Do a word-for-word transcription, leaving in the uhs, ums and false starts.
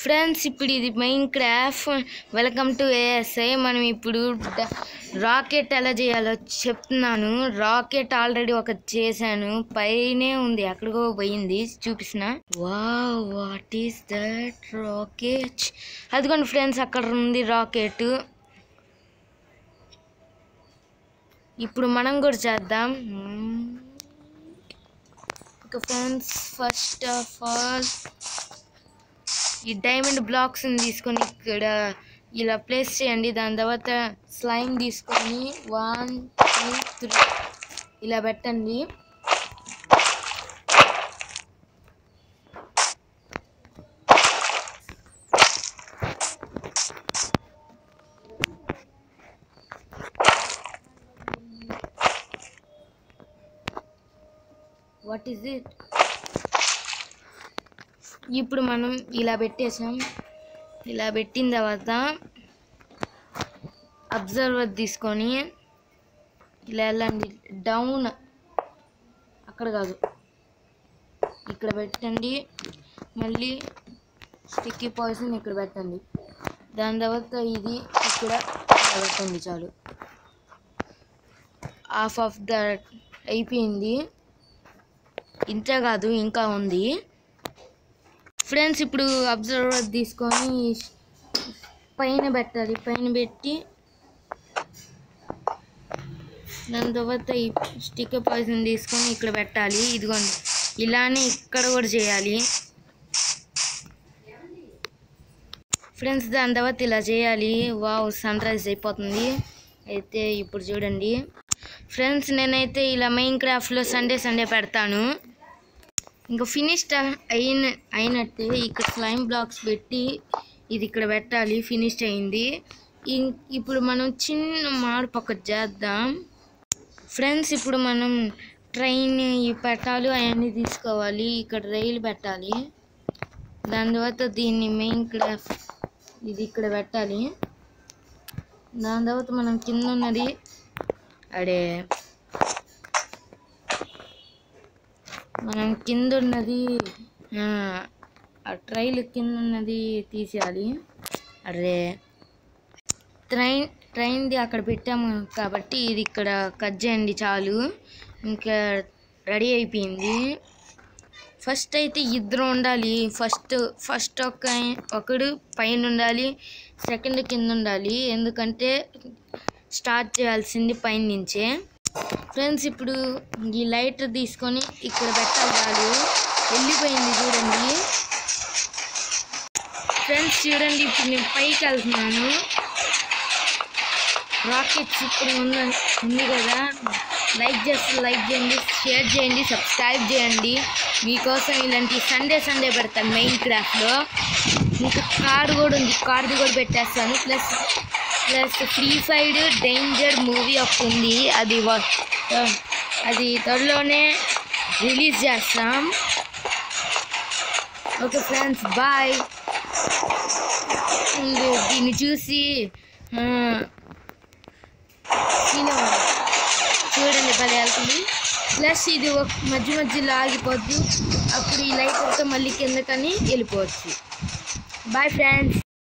Friends ఇప్పుడు ఇది Minecraft welcome to ASI. మనం ఇప్పుడు రాకెట్ ఎలా చేయాలో చెప్తున్నాను. రాకెట్ ఆల్రెడీ ఒకటి చేశాను, పైనే ఉంది, ఎక్కడికో పోయింది, చూపిస్తున్నా. Wow, what is that rocket? అదిగోండి ఫ్రెండ్స్, అక్కడ ఉంది రాకెట్. ఇప్పుడు మనం కూడా చేద్దాం. Okay friends, first of all ఈ డైమండ్ బ్లాక్స్ తీసుకొని ఇక్కడ ఇలా ప్లేస్ చేయండి. దాని తర్వాత స్లైమ్ తీసుకొని వన్ టూ త్రీ ఇలా పెట్టండి. What is it? ఇప్పుడు మనం ఇలా పెట్టేసాం. ఇలా పెట్టిన తర్వాత అబ్జర్వర్ తీసుకొని ఇలా వెళ్ళండి, డౌన్, అక్కడ కాదు ఇక్కడ పెట్టండి. మళ్ళీ స్టిక్కీ పాయిజన్ ఇక్కడ పెట్టండి. దాని తర్వాత ఇది ఇక్కడ పెట్టండి. చాలు, హాఫ్ ఆఫ్ దట్ అయిపోయింది. ఇంతే కాదు, ఇంకా ఉంది ఫ్రెండ్స్. ఇప్పుడు అబ్జర్వర్ తీసుకొని పైన పెట్టాలి. పైన పెట్టి దాని తర్వాత ఈ స్టిక్కర్ పాయిజన్ తీసుకొని ఇక్కడ పెట్టాలి. ఇదిగోండి, ఇలానే ఇక్కడ కూడా చేయాలి ఫ్రెండ్స్. దాని తర్వాత ఇలా చేయాలి. వావ్, సన్ రైజ్ అయిపోతుంది. అయితే ఇప్పుడు చూడండి ఫ్రెండ్స్, నేనైతే ఇలా మైన్క్రాఫ్ట్లో సండే సండే పెడతాను. ఇంకా ఫినిష్ అయిన అయినట్టే ఇక్కడ స్లైమ్ బ్లాక్స్ పెట్టి ఇది ఇక్కడ పెట్టాలి. ఫినిష్ అయింది. ఇప్పుడు మనం చిన్న మార్పు ఒకటి చేద్దాం ఫ్రెండ్స్. ఇప్పుడు మనం ట్రైన్ పెట్టాలి, అవన్నీ తీసుకోవాలి. ఇక్కడ రైలు పెట్టాలి. దాని తర్వాత దీన్ని మైన్క్రాఫ్ట్ ఇది ఇక్కడ పెట్టాలి. దాని తర్వాత మనం కింద ఉన్నది అడే మనం కింద ఉన్నది ఆ ట్రైల్ కింద ఉన్నది తీసేయాలి. అరే, ట్రైన్ ట్రైన్ది అక్కడ పెట్టాము కాబట్టి ఇది ఇక్కడ కట్ చేయండి. చాలు, ఇంకా రెడీ అయిపోయింది. ఫస్ట్ అయితే ఇద్దరు ఉండాలి. ఫస్ట్ ఫస్ట్ ఒక ఒకడు పైన ఉండాలి, సెకండ్ కింద ఉండాలి. ఎందుకంటే స్టార్ట్ చేయాల్సింది పైన నుంచే ఫ్రెండ్స్. ఇప్పుడు ఈ లైట్ తీసుకొని ఇక్కడ పెట్టాలి. చాలు, వెళ్ళిపోయింది. చూడండి ఫ్రెండ్స్, చూడండి ఇప్పుడు నేను పైకి వెళ్తున్నాను. రాకెట్ సూపర్ ఉంది ఉంది కదా. లైక్ చేస్తే లైక్ చేయండి, షేర్ చేయండి, సబ్స్క్రైబ్ చేయండి. మీకోసం ఇలాంటి సండే సండే పెడతాను మైన్క్రాఫ్ట్లో. ఇంకా కార్డు కూడా ఉంది, కార్డు కూడా పెట్టేస్తాను. Plus plus free fire danger movie ఒకటి ఉంది, అది అది త్వరలోనే రిలీజ్ చేస్తాం. Okay friends, bye. దీన్ని చూసి చూడండి, భలే వెళ్తుంది. ప్లస్ ఇది ఒక మధ్య మధ్యలో ఆగిపోద్ది. అప్పుడు ఈ లైట్ వస్తే మళ్ళీ కిందకని వెళ్ళిపోవచ్చు. Bye friends.